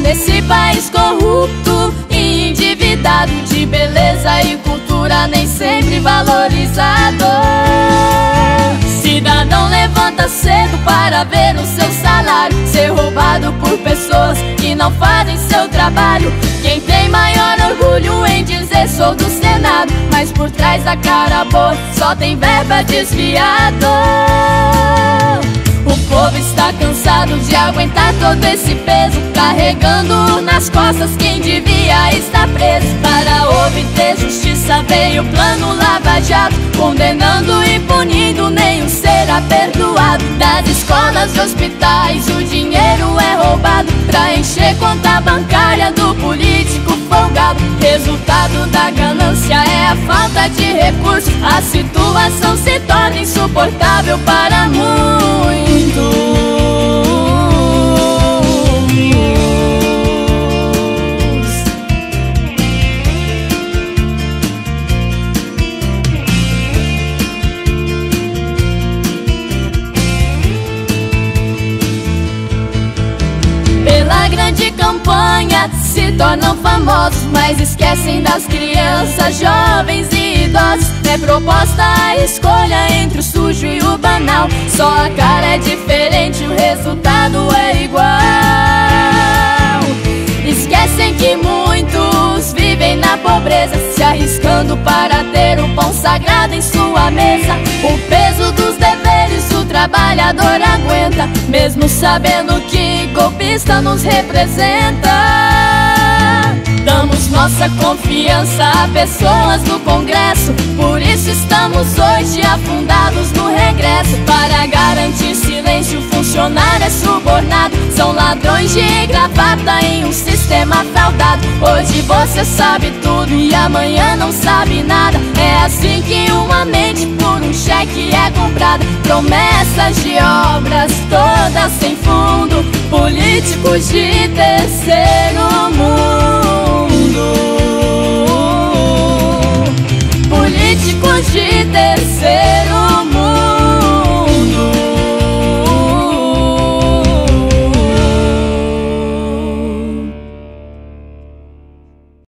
Nesse país corrupto e endividado, de beleza e cultura nem sempre valorizado. Cidadão, levanta cedo para ver o seu salário ser roubado por pessoas que não fazem seu trabalho. Quem tem maior orgulho em dizer sou do Senado, mas por trás da cara boa só tem verba desviada. O povo está cansado de aguentar todo esse peso, carregando nas costas quem devia estar preso. Para obter justiça veio o plano Lava Jato, condenando e punindo, nenhum será perdoado. Das escolas e hospitais o dinheiro é roubado pra encher conta bancária do político folgado. Resultado da ganância é a falta de recursos. A situação se torna insuportável para muitos. Pela grande campanha se tornam famosos, mas esquecem das crianças, jovens e idosos. É proposta a escolha entre o sujo e o banal, só a cara é diferente, o resultado é igual. Esquecem que muitos vivem na pobreza, se arriscando para ter o pão sagrado em sua mesa. O peso dos deveres o trabalhador aguenta, mesmo sabendo que golpista nos representa. Damos nossa confiança a pessoas do Congresso, por isso estamos hoje afundados no regresso. Para garantir silêncio, o funcionário é subornado, são ladrões de gravata em um sistema fraudado. Hoje você sabe tudo e amanhã não sabe nada. É assim que uma mente por um cheque é comprada. Promessas de obras todas sem fundo, políticos de terceiro